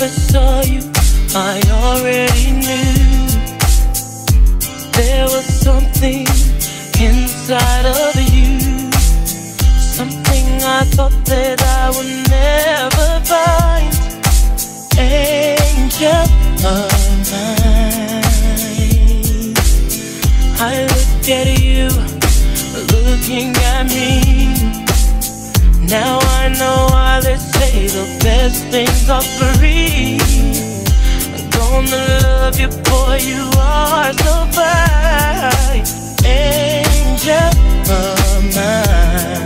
first saw you, I already knew there was something inside of you, something I thought that I would never find. Angel of mine, I look at you, looking at me. Now I know why they say the best things are free. I'm gonna love you, boy, you are so fine. Angel of mine,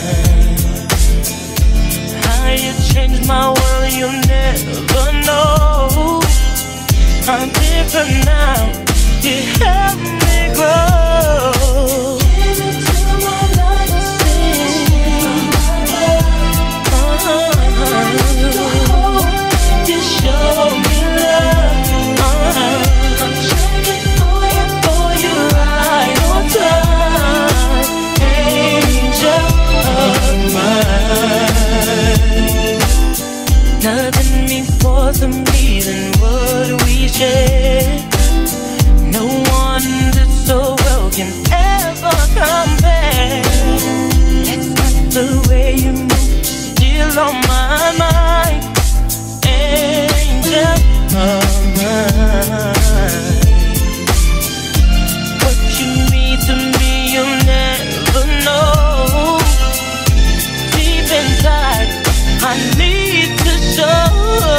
how you changed my world, you'll never know. I'm different now, you help me grow. You show me love. I'm checking for you right on time. Angel of mine, nothing means more to me than what we share. No one did so well can ever compare. That's not the way you move, still on my mind. Angel of mine, what you mean to me, you'll never know. Deep inside, I need to show.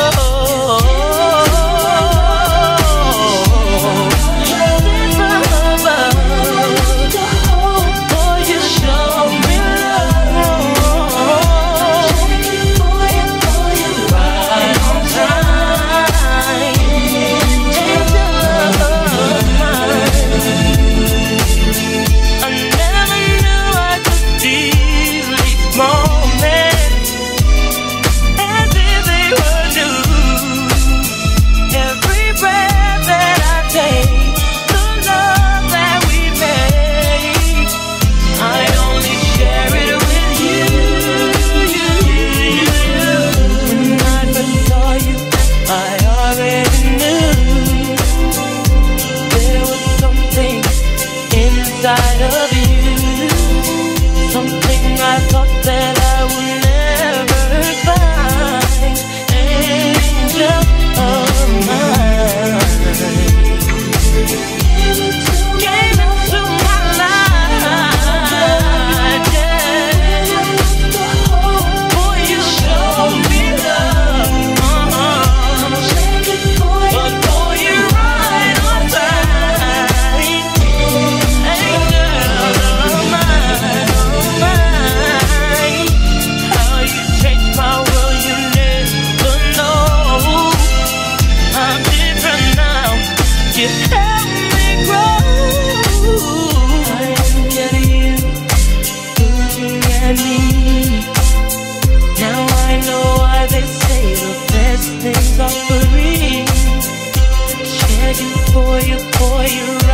Inside of you, something I thought that I would never find. Angel of mine, came into my life, yeah. Boy, you showed me love. But boy, you're right on time. You help me grow. I look at you, looking at me. Now I know why they say the best things are free. Checking for you, boy, you're